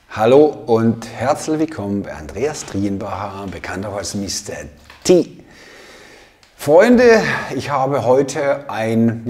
Hallo und herzlich willkommen bei Andreas Trienbacher, bekannter als Mr. T. Freunde, ich habe heute ein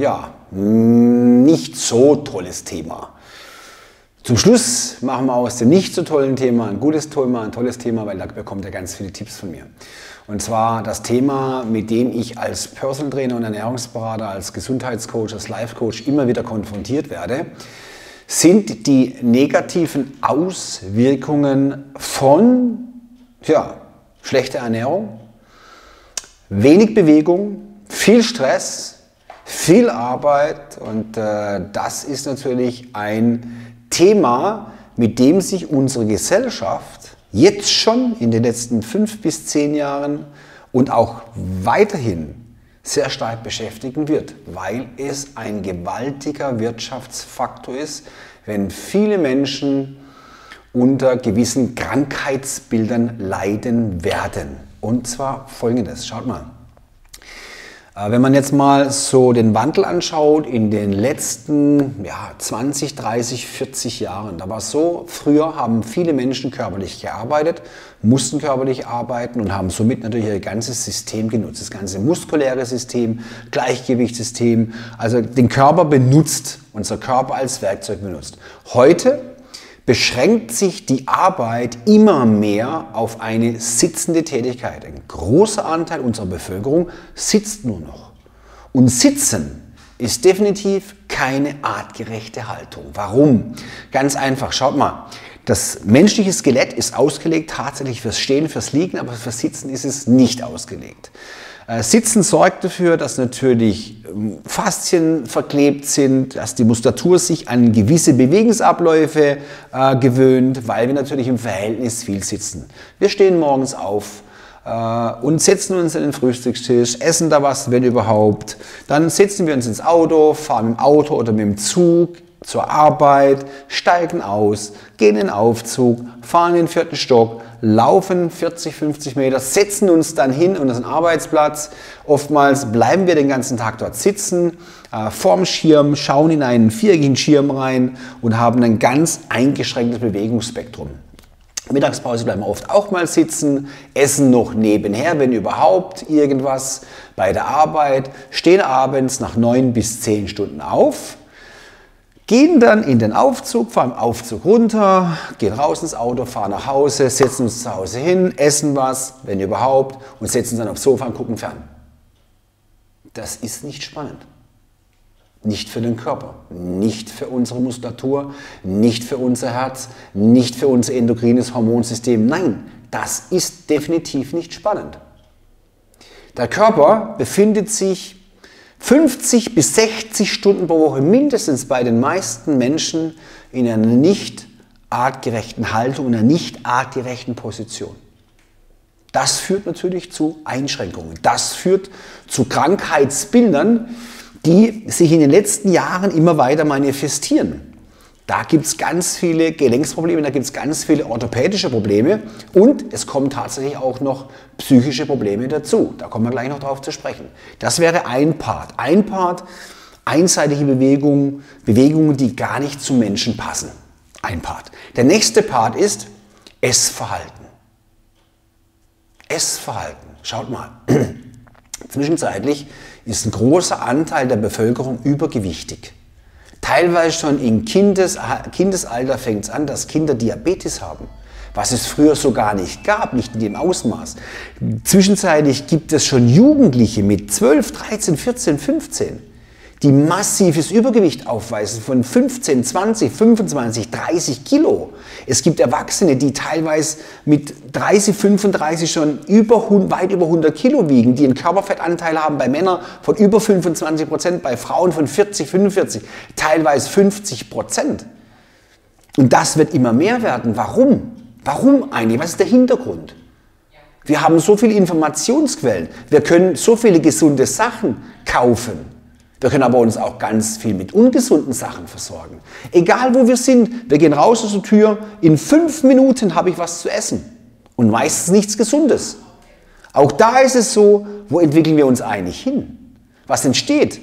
nicht so tolles Thema. Zum Schluss machen wir aus dem nicht so tollen Thema ein gutes Thema, ein tolles Thema, weil da bekommt ihr ganz viele Tipps von mir. Und zwar das Thema, mit dem ich als Personal Trainer und Ernährungsberater, als Gesundheitscoach, als Life Coach immer wieder konfrontiert werde, sind die negativen Auswirkungen von schlechter Ernährung, wenig Bewegung, viel Stress, viel Arbeit und das ist natürlich ein Thema, mit dem sich unsere Gesellschaft jetzt schon in den letzten 5 bis 10 Jahren und auch weiterhin sehr stark beschäftigen wird, weil es ein gewaltiger Wirtschaftsfaktor ist, wenn viele Menschen unter gewissen Krankheitsbildern leiden werden. Und zwar Folgendes, schaut mal. Wenn man jetzt mal so den Wandel anschaut in den letzten 20, 30, 40 Jahren, da war es so, früher haben viele Menschen körperlich gearbeitet, mussten körperlich arbeiten und haben somit natürlich ihr ganzes System genutzt, das ganze muskuläre System, Gleichgewichtssystem, also den Körper benutzt, unser Körper als Werkzeug benutzt. Heute beschränkt sich die Arbeit immer mehr auf eine sitzende Tätigkeit. Ein großer Anteil unserer Bevölkerung sitzt nur noch. Und Sitzen ist definitiv keine artgerechte Haltung. Warum? Ganz einfach, schaut mal. Das menschliche Skelett ist ausgelegt tatsächlich fürs Stehen, fürs Liegen, aber fürs Sitzen ist es nicht ausgelegt. Sitzen sorgt dafür, dass natürlich Faszien verklebt sind, dass die Muskulatur sich an gewisse Bewegungsabläufe gewöhnt, weil wir natürlich im Verhältnis viel sitzen. Wir stehen morgens auf und setzen uns an den Frühstückstisch, essen da was, wenn überhaupt. Dann setzen wir uns ins Auto, fahren mit dem Auto oder mit dem Zug zur Arbeit, steigen aus, gehen in den Aufzug, fahren in den 4. Stock, laufen 40, 50 Meter, setzen uns dann hin an unseren Arbeitsplatz. Oftmals bleiben wir den ganzen Tag dort sitzen, vorm Schirm, schauen in einen viereckigen Schirm rein und haben ein ganz eingeschränktes Bewegungsspektrum. Mittagspause bleiben wir oft auch mal sitzen, essen noch nebenher, wenn überhaupt irgendwas bei der Arbeit, stehen abends nach 9 bis 10 Stunden auf, gehen dann in den Aufzug, fahren im Aufzug runter, gehen raus ins Auto, fahren nach Hause, setzen uns zu Hause hin, essen was, wenn überhaupt, und setzen uns dann aufs Sofa und gucken fern. Das ist nicht spannend. Nicht für den Körper, nicht für unsere Muskulatur, nicht für unser Herz, nicht für unser endokrines Hormonsystem. Nein, das ist definitiv nicht spannend. Der Körper befindet sich 50 bis 60 Stunden pro Woche mindestens bei den meisten Menschen in einer nicht artgerechten Haltung, in einer nicht artgerechten Position. Das führt natürlich zu Einschränkungen. Das führt zu Krankheitsbildern, die sich in den letzten Jahren immer weiter manifestieren. Da gibt es ganz viele Gelenksprobleme, da gibt es ganz viele orthopädische Probleme und es kommen tatsächlich auch noch psychische Probleme dazu. Da kommen wir gleich noch drauf zu sprechen. Das wäre ein Part. Ein Part, einseitige Bewegungen, Bewegungen, die gar nicht zum Menschen passen. Ein Part. Der nächste Part ist Essverhalten. Essverhalten. Schaut mal. Zwischenzeitlich ist ein großer Anteil der Bevölkerung übergewichtig. Teilweise schon im Kindesalter fängt es an, dass Kinder Diabetes haben, was es früher so gar nicht gab, nicht in dem Ausmaß. Zwischenzeitlich gibt es schon Jugendliche mit 12, 13, 14, 15, die massives Übergewicht aufweisen von 15, 20, 25, 30 Kilo. Es gibt Erwachsene, die teilweise mit 30, 35 schon weit über 100 Kilo wiegen, die einen Körperfettanteil haben bei Männern von über 25%, bei Frauen von 40, 45, teilweise 50%. Und das wird immer mehr werden. Warum? Warum eigentlich? Was ist der Hintergrund? Wir haben so viele Informationsquellen. Wir können so viele gesunde Sachen kaufen. Wir können aber uns auch ganz viel mit ungesunden Sachen versorgen. Egal wo wir sind, wir gehen raus aus der Tür, in 5 Minuten habe ich was zu essen. Und meistens nichts Gesundes. Auch da ist es so, wo entwickeln wir uns eigentlich hin? Was entsteht?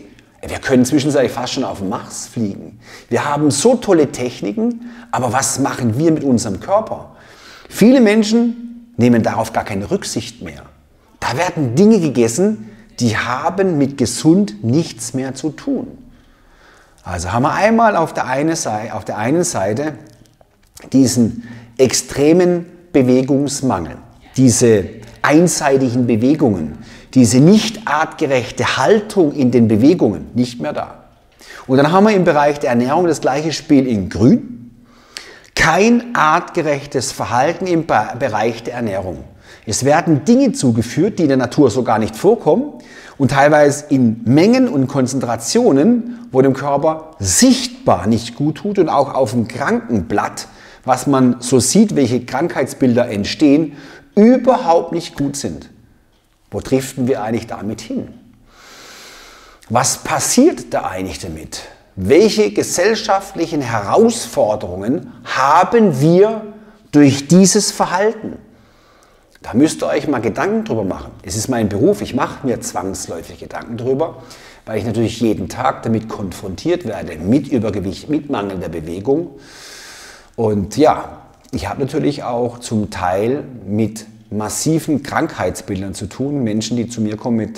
Wir können zwischenzeitlich fast schon auf den Mars fliegen. Wir haben so tolle Techniken, aber was machen wir mit unserem Körper? Viele Menschen nehmen darauf gar keine Rücksicht mehr. Da werden Dinge gegessen, die haben mit gesund nichts mehr zu tun. Also haben wir einmal auf der einen Seite diesen extremen Bewegungsmangel, diese einseitigen Bewegungen, diese nicht artgerechte Haltung in den Bewegungen, nicht mehr da. Und dann haben wir im Bereich der Ernährung das gleiche Spiel in Grün. Kein artgerechtes Verhalten im Bereich der Ernährung. Es werden Dinge zugeführt, die in der Natur so gar nicht vorkommen und teilweise in Mengen und Konzentrationen, wo dem Körper sichtbar nicht gut tut und auch auf dem Krankenblatt, was man so sieht, welche Krankheitsbilder entstehen, überhaupt nicht gut sind. Wo driften wir eigentlich damit hin? Was passiert da eigentlich damit? Welche gesellschaftlichen Herausforderungen haben wir durch dieses Verhalten? Da müsst ihr euch mal Gedanken drüber machen. Es ist mein Beruf, ich mache mir zwangsläufig Gedanken drüber, weil ich natürlich jeden Tag damit konfrontiert werde, mit Übergewicht, mit mangelnder Bewegung. Und ja, ich habe natürlich auch zum Teil mit massiven Krankheitsbildern zu tun. Menschen, die zu mir kommen mit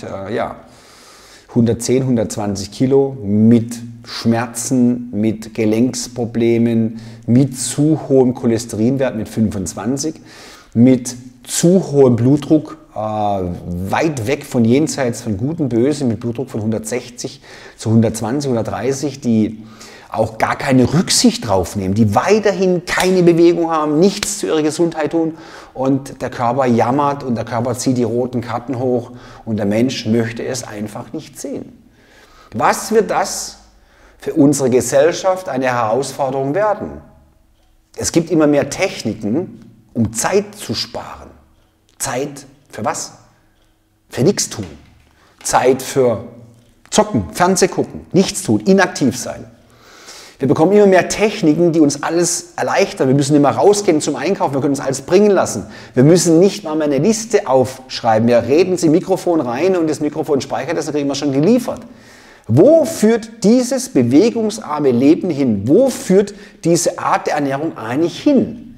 110, 120 Kilo, mit Schmerzen, mit Gelenksproblemen, mit zu hohem Cholesterinwert mit 25, mit zu hohem Blutdruck, weit weg von jenseits von Gut und Böse, mit Blutdruck von 160 zu 120, 130, die auch gar keine Rücksicht drauf nehmen, die weiterhin keine Bewegung haben, nichts zu ihrer Gesundheit tun und der Körper jammert und der Körper zieht die roten Karten hoch und der Mensch möchte es einfach nicht sehen. Was wird das für unsere Gesellschaft eine Herausforderung werden? Es gibt immer mehr Techniken, um Zeit zu sparen. Zeit für was? Für nichts tun. Zeit für Zocken, Fernseh gucken, nichts tun, inaktiv sein. Wir bekommen immer mehr Techniken, die uns alles erleichtern. Wir müssen immer rausgehen zum Einkaufen, wir können uns alles bringen lassen. Wir müssen nicht mal mehr eine Liste aufschreiben. Wir reden ins Mikrofon rein und das Mikrofon speichert das, dann kriegen wir schon geliefert. Wo führt dieses bewegungsarme Leben hin? Wo führt diese Art der Ernährung eigentlich hin?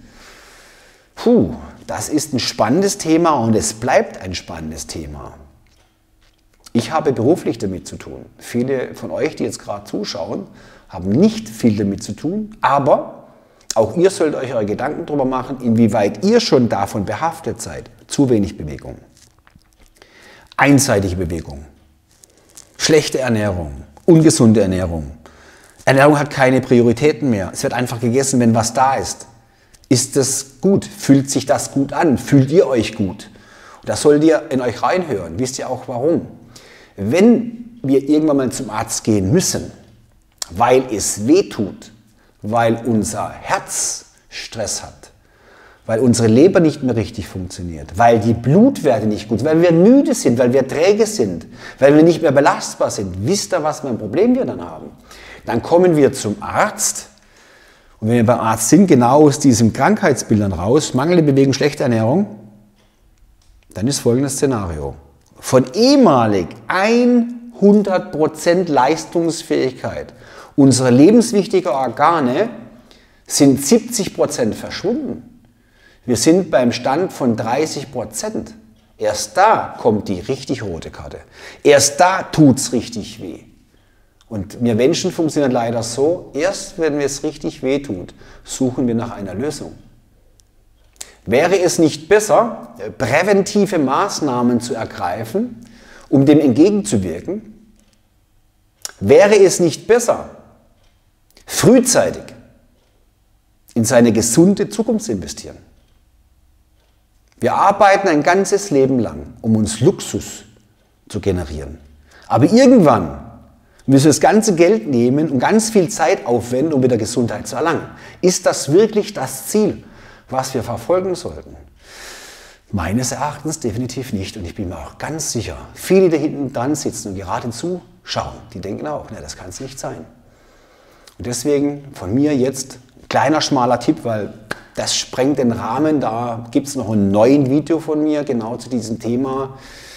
Das ist ein spannendes Thema und es bleibt ein spannendes Thema. Ich habe beruflich damit zu tun. Viele von euch, die jetzt gerade zuschauen, haben nicht viel damit zu tun, aber auch ihr sollt euch eure Gedanken darüber machen, inwieweit ihr schon davon behaftet seid. Zu wenig Bewegung, einseitige Bewegung, schlechte Ernährung, ungesunde Ernährung. Ernährung hat keine Prioritäten mehr. Es wird einfach gegessen, wenn was da ist. Ist das gut? Fühlt sich das gut an? Fühlt ihr euch gut? Und das sollt ihr in euch reinhören. Wisst ihr auch warum? Wenn wir irgendwann mal zum Arzt gehen müssen, weil es weh tut, weil unser Herz Stress hat, weil unsere Leber nicht mehr richtig funktioniert, weil die Blutwerte nicht gut sind, weil wir müde sind, weil wir träge sind, weil wir nicht mehr belastbar sind. Wisst ihr, was für ein Problem wir dann haben? Dann kommen wir zum Arzt und wenn wir beim Arzt sind, genau aus diesen Krankheitsbildern raus, mangelnde Bewegung, schlechte Ernährung, dann ist folgendes Szenario. Von ehemalig 100% Leistungsfähigkeit unserer lebenswichtigen Organe sind 70% verschwunden. Wir sind beim Stand von 30%. Erst da kommt die richtig rote Karte. Erst da tut es richtig weh. Und wir Menschen funktionieren leider so, erst wenn es richtig weh tut, suchen wir nach einer Lösung. Wäre es nicht besser, präventive Maßnahmen zu ergreifen, um dem entgegenzuwirken? Wäre es nicht besser, frühzeitig in seine gesunde Zukunft zu investieren? Wir arbeiten ein ganzes Leben lang, um uns Luxus zu generieren. Aber irgendwann müssen wir das ganze Geld nehmen und ganz viel Zeit aufwenden, um wieder Gesundheit zu erlangen. Ist das wirklich das Ziel, was wir verfolgen sollten? Meines Erachtens definitiv nicht. Und ich bin mir auch ganz sicher, viele, die hinten dran sitzen und gerade zuschauen, die denken auch, ne, das kann es nicht sein. Und deswegen von mir jetzt ein kleiner, schmaler Tipp, weil das sprengt den Rahmen. Da gibt es noch ein neues Video von mir, genau zu diesem Thema.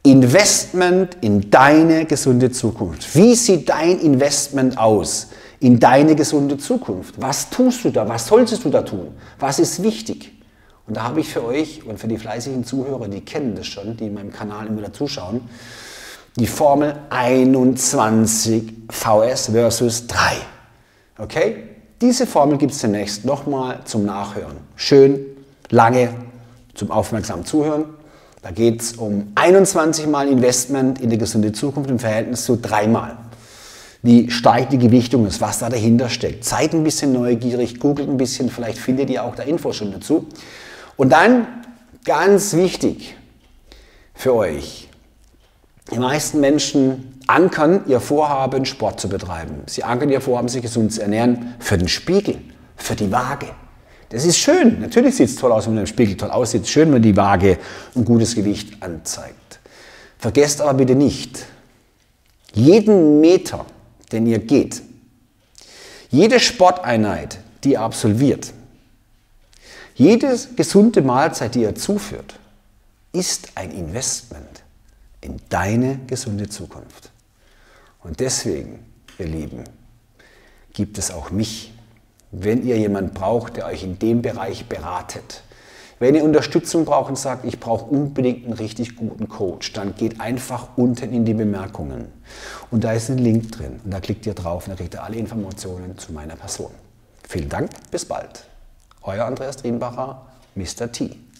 Investment in deine gesunde Zukunft. Wie sieht dein Investment aus in deine gesunde Zukunft? Was tust du da? Was solltest du da tun? Was ist wichtig? Und da habe ich für euch und für die fleißigen Zuhörer, die kennen das schon, die in meinem Kanal immer wieder zuschauen, die Formel 21 VS versus 3. Okay? Diese Formel gibt es demnächst nochmal zum Nachhören. Schön, lange zum aufmerksamen Zuhören. Da geht es um 21 Mal Investment in die gesunde Zukunft im Verhältnis zu 3 Mal. Wie stark die Gewichtung ist, was da dahinter steckt. Seid ein bisschen neugierig, googelt ein bisschen, vielleicht findet ihr auch da Infos schon dazu. Und dann, ganz wichtig für euch, die meisten Menschen ankern ihr Vorhaben, Sport zu betreiben. Sie ankern ihr Vorhaben, sich gesund zu ernähren, für den Spiegel, für die Waage. Das ist schön. Natürlich sieht es toll aus, wenn man im Spiegel toll aussieht. Schön, wenn die Waage ein gutes Gewicht anzeigt. Vergesst aber bitte nicht, jeden Meter, den ihr geht, jede Sporteinheit, die ihr absolviert, jede gesunde Mahlzeit, die ihr zuführt, ist ein Investment in deine gesunde Zukunft. Und deswegen, ihr Lieben, gibt es auch mich. Wenn ihr jemanden braucht, der euch in dem Bereich beratet, wenn ihr Unterstützung braucht und sagt, ich brauche unbedingt einen richtig guten Coach, dann geht einfach unten in die Bemerkungen. Und da ist ein Link drin. Und da klickt ihr drauf und da kriegt ihr alle Informationen zu meiner Person. Vielen Dank, bis bald. Euer Andreas Trienbacher, Mr. T.